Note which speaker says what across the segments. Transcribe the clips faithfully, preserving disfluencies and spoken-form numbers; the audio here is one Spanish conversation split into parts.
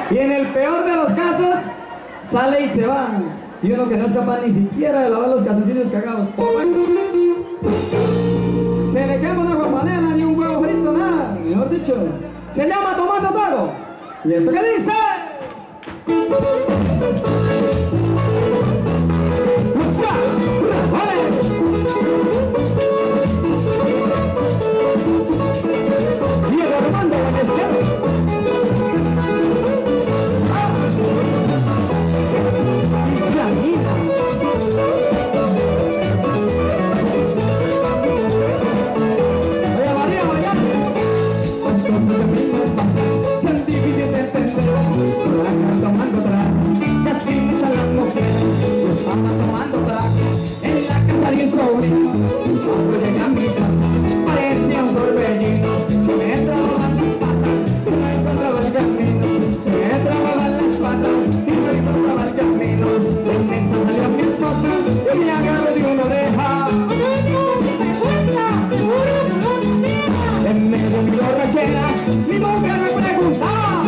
Speaker 1: Y en el peor de los casos, sale y se va. Y uno que no es capaz ni siquiera de lavar los calzoncillos cagados. Se le quema una guapanela, ni un huevo frito, nada. Mejor dicho, se llama tomando trago. ¿Y esto qué dice?
Speaker 2: Mi mujer me preguntaba,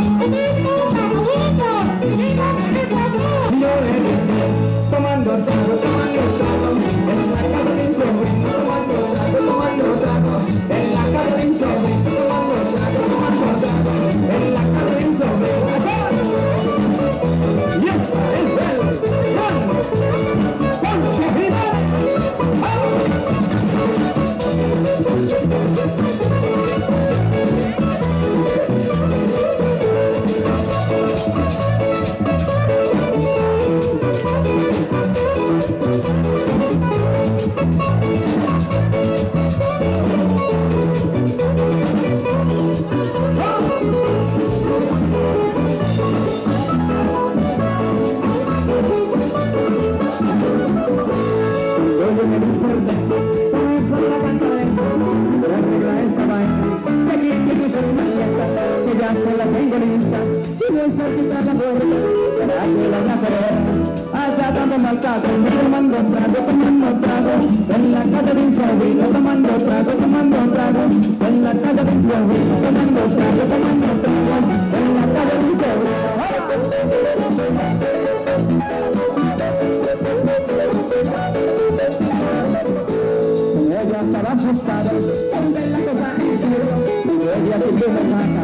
Speaker 2: yo le dije, tomando trago, tomando trago, en la casa de un sobrino, tomando trago, tomando trago, en la casa de un sobrino, tomando trago, tomando trago, en la casa de un sobrino. Y esta es el gran Poncho Rivera. Se las tengo listas y voy cerquita la puerta para que las la hasta dando mal caso, tomando trago, tomando trago, en la casa de un sobrino, tomando trago, tomando trago, en la casa de un sobrino, tomando trago, tomando trago, en la casa de un sobrino. Ella estaba asustada al ver la cosa en serio, y ella siempre me saca.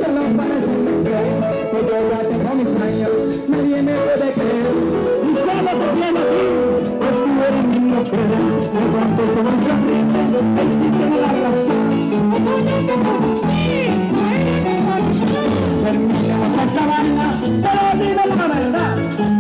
Speaker 2: Que yo ya tengo mis años, nadie me puede creer, y solo te viene aquí, pues tú eres mi mujer. Me contesto con sonrisa, él sí tiene la razón. Terminemos esta banda, pero dime la verdad.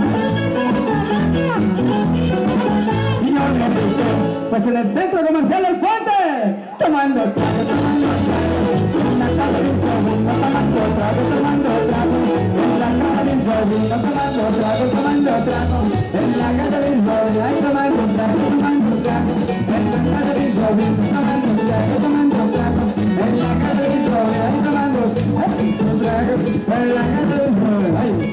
Speaker 2: Y no me dije, pues en el centro comercial El Puente, tomando trago, tomando trago, en la casa de un sobrino, tomando trago, tomando trago, en la casa de un sobrino, tomando trago, tomando trago, en la casa de un sobrino, ay, tomando trago, tomando trago, en la casa de un sobrino, tomando trago, tomando trago, en la casa de un sobrino, ay, tomando trago, en la casa de un sobrino, ay.